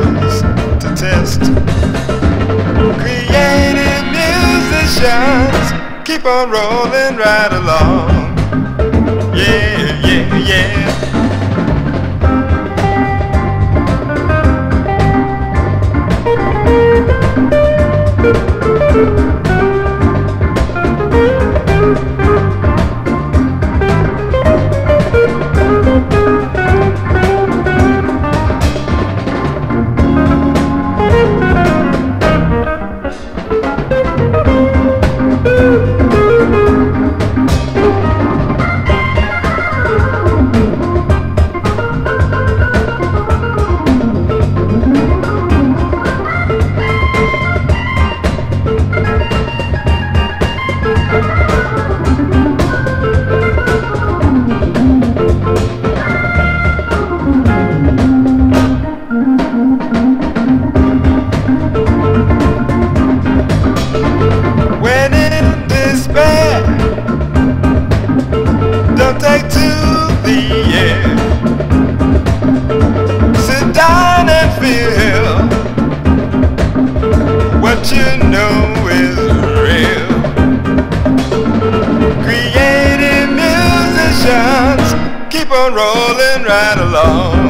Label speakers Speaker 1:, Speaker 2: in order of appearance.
Speaker 1: use to test. Creative musicians keep on rolling right along. Yeah, yeah, yeah. Take to the air. Sit down and feel what you know is real. Creative musicians keep on rolling right along.